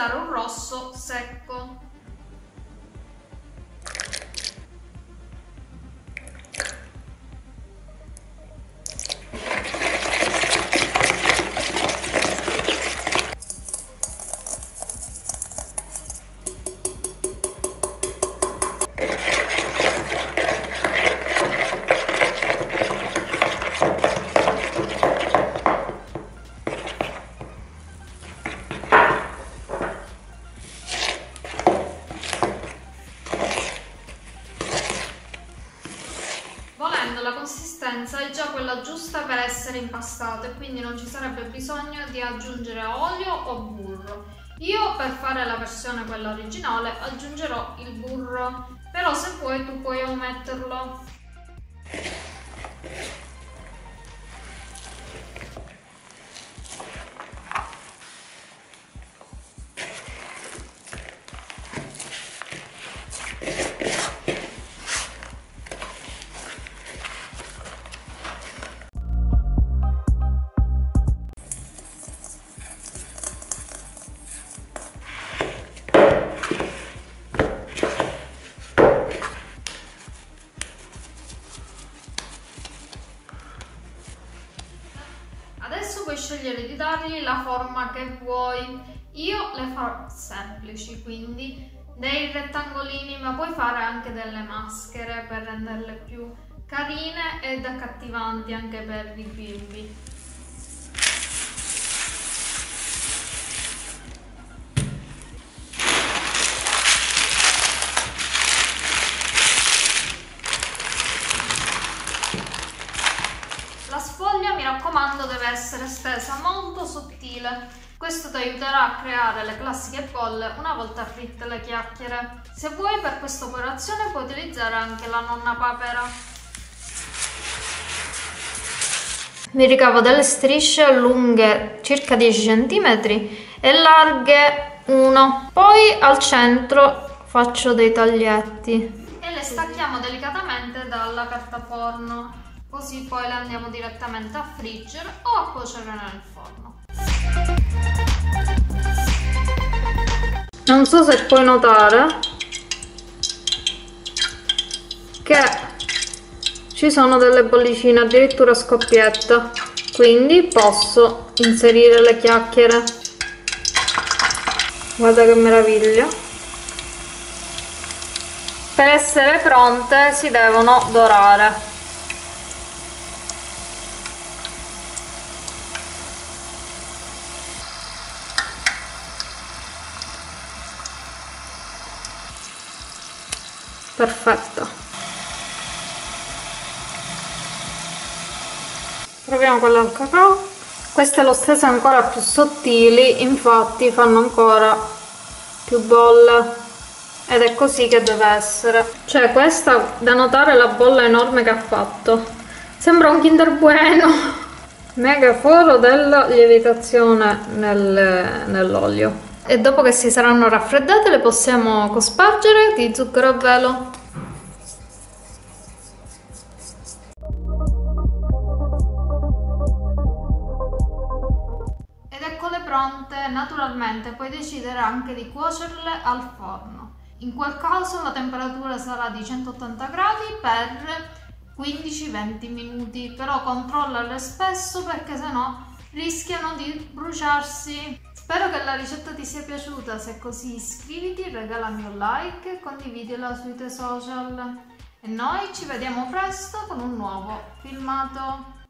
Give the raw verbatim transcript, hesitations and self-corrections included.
utilizzare un rosso secco. La consistenza è già quella giusta per essere impastato e quindi non ci sarebbe bisogno di aggiungere olio o burro. Io per fare la versione quella originale aggiungerò il burro, però se vuoi tu puoi ometterlo. Adesso puoi scegliere di dargli la forma che vuoi. Io le farò semplici, quindi dei rettangolini, ma puoi fare anche delle maschere per renderle più carine ed accattivanti anche per i bimbi. La sfoglia, mi raccomando, deve essere stesa molto sottile. Questo ti aiuterà a creare le classiche bolle una volta fritte le chiacchiere. Se vuoi, per questa operazione puoi utilizzare anche la nonna papera. Mi ricavo delle strisce lunghe circa dieci centimetri e larghe uno. Poi al centro faccio dei taglietti e le stacchiamo delicatamente dalla carta forno. Così poi le andiamo direttamente a friggere o a cuocere nel forno. Non so se puoi notare che ci sono delle bollicine, addirittura scoppietta, quindi posso inserire le chiacchiere. Guarda che meraviglia! Per essere pronte si devono dorare. Perfetto. Proviamo quella al cacao. Queste lo stesso ancora più sottili, infatti fanno ancora più bolle ed è così che deve essere. Cioè, questa da notare la bolla enorme che ha fatto. Sembra un Kinder Bueno. Mega foro della lievitazione nel, nell'olio. E dopo che si saranno raffreddate le possiamo cospargere di zucchero a velo. Ed eccole pronte. Naturalmente puoi decidere anche di cuocerle al forno. In quel caso la temperatura sarà di centottanta gradi per quindici venti minuti, però controllale spesso perché sennò rischiano di bruciarsi. Spero che la ricetta ti sia piaciuta, se è così iscriviti, regalami un like e condividila sui tuoi social. E noi ci vediamo presto con un nuovo filmato.